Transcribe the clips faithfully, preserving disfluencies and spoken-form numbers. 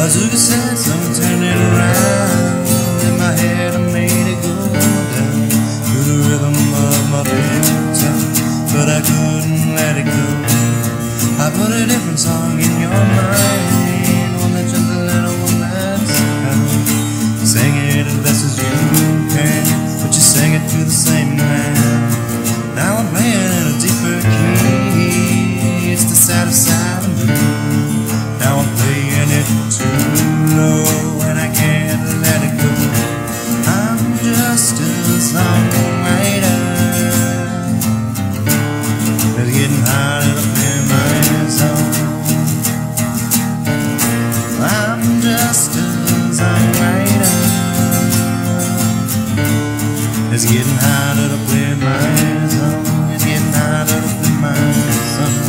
I took a sense and turned it around. In my head I made it go down to the rhythm of my bedtime, but I couldn't let it go. I put a different song in your mind, one that's gentle and one that's kind. Sing it as best as you can, but you sang it to the same man. Now I'm playing in a deeper key, it's the saddest side of me. Now I'm playing it too low, and I can't let it go. I'm just a songwriter, it's getting harder to play my song. I'm just a songwriter, it's getting harder to play my song. It's getting harder to play my song.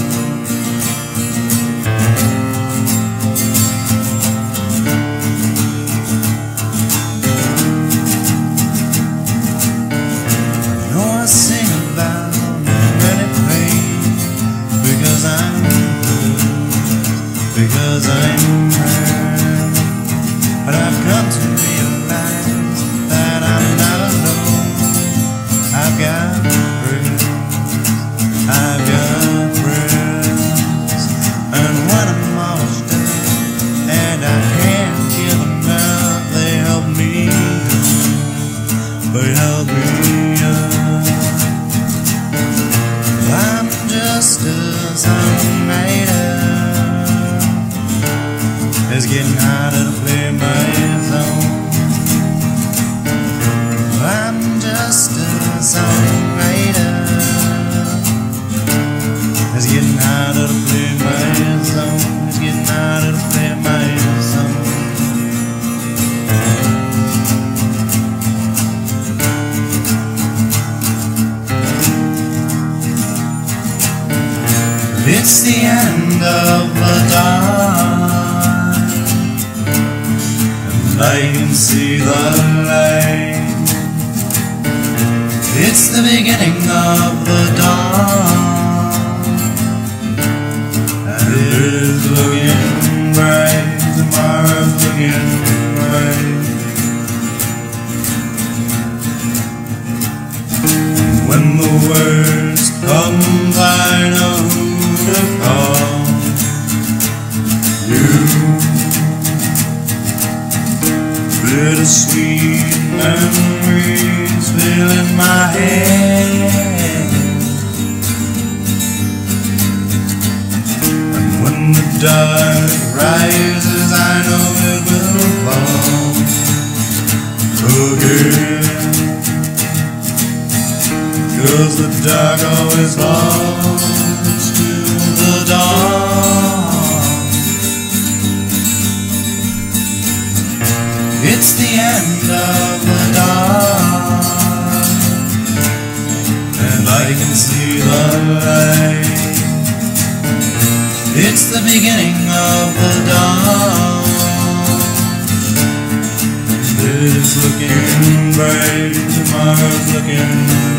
I sing about many pain because I'm blue, because I'm hurt. But I've come to realize that I'm not alone. I've got friends, I've got friends, and when I'm almost done and I can't give them up, they help me, they help me up. I'm just a songwriter, it's getting harder to play my song. I'm just a songwriter, it's getting harder to play my song. It's getting harder to play my song. It's the end of the dawn, and I can see the light. It's the beginning of the dawn, and it is looking bright. Tomorrow's looking bright. And when the worst comes, I know to call you. Bittersweet memories filling my head, and when the dark rises, I know it will fall again, 'cause the dark always falls to the dawn. It's the end of the dawn, and I can see the light. It's the beginning of the dawn, and it's looking bright. Tomorrow's looking